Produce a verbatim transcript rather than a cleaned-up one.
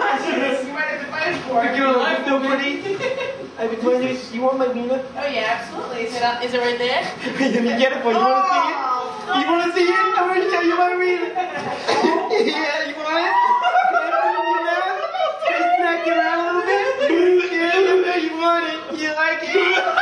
delicious. You might have to fight for it. You're alive, nobody. I've been wondering, you want my wiener? Oh yeah, absolutely. Is it, uh, is it right there? Let me get it for you. You want to see it? You want to see it? I'm going to show you my wiener. Yeah, you want it? Can I smack you around a little bit? Yeah, you want it. You like it?